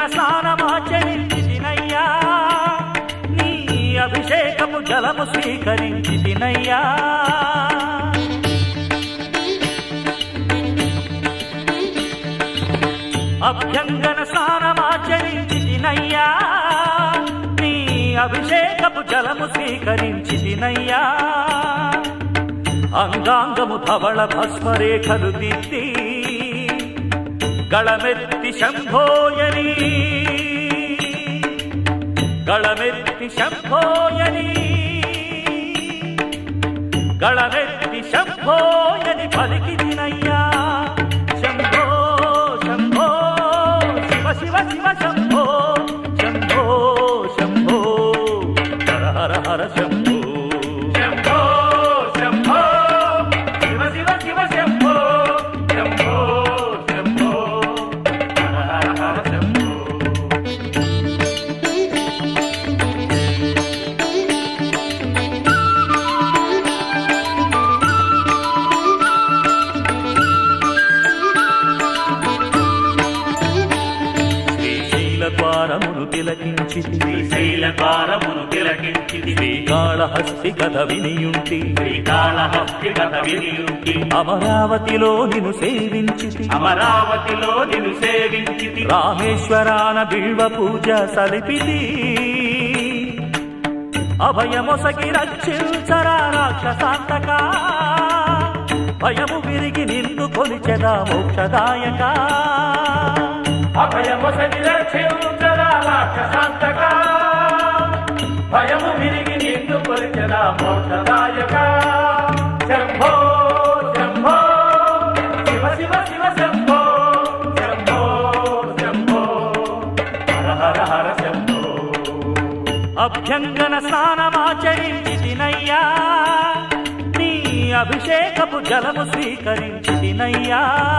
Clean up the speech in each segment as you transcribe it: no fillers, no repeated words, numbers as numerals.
స్నానమాచరించితినయ్యా నీ అభిషేకము జలము స్వీకరించితినయ్యా అభ్యంగన స్నానమాచరించితినయ్యా నీ అభిషేకపు జలము స్వీకరించితినయ్యా అంగాంగము ధవళ భస్మరేఖలు దిద్ది గళమెత్తి శంభోయని గళమెత్తి శంభోయని గళమెత్తి శంభోయని పలికితినయ్యా శంభో శంభో శివ శివ శివ శంభో శంభో శంభో హర హర హర శంభో శంభో శంభో శివ శివ శివ శంభో శంభో శంభో హర హర హర శంభో శ్రీశైలద్వారమును తిలకించితి శ్రీకాళహస్తి కథ వినియుంటి అమరావతిలో నిన్ను సేవించితి రామేశ్వరాన బిల్వ పూజ సలిపితి అభయమొసగి రక్షించరా రాక్షసాంతక భయము విరిగి నిన్ను కొలిచెదా మోక్షదాయక అభయమొసగి రక్షించరా రాక్షసాంతక భయము విరిగి నిన్ను కొలిచెదా మోక్షదాయక శంభో శంభో శివ శివ శివ శంభో శంభో శంభో హర హర హర శంభో అభ్యంగన స్నానమాచరించితినయ్యా నీ అభిషేకపు జలము స్వీకరించితినయ్యా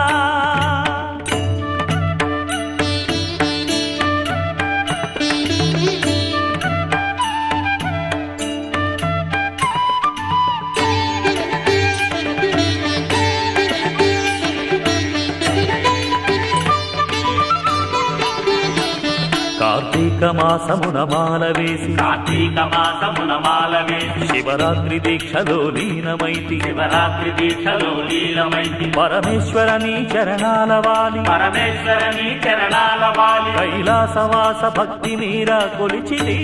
కార్తీక మాసమున మాల వేసి శివరాత్రి దీక్షలో లీనమైతి పరమేశ్వర నీ చరణాల వాలి కైలాసవాస భక్తి మీరా కొలిచిది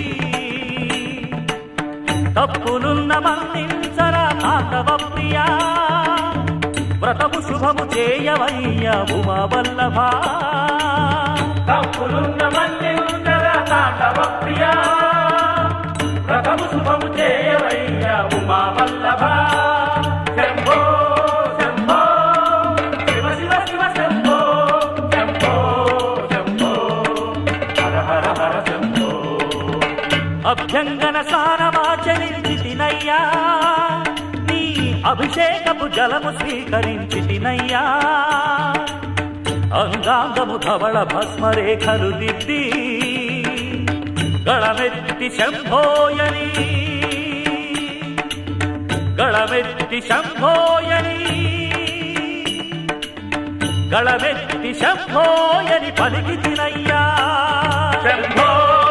తప్పులున్న మన్నించరా మాధవ ప్రియా వ్రతము శుభము చేయవయ్యా ఉమా వల్లభా తప్పులున్న మన్నించరా మాధవ ప్రియా వ్రతము శుభము చేయవయ్యా ఉమా వల్లభా శంభో శంభో శివ శివ శివ శంభో శంభో శంభో హర హర హర శంభో అభ్యంగన స్నానమాచరించితినయ్యా నీ అభిషేకపు జలము స్వీకరించితినయ్యా అంగాంగము ధవళ భస్మరేఖలు దిద్ది గళమెత్తి శంభోయని గళమెత్తి శంభోయని గళమెత్తి శంభోయని పలికితినయ్యా శంభో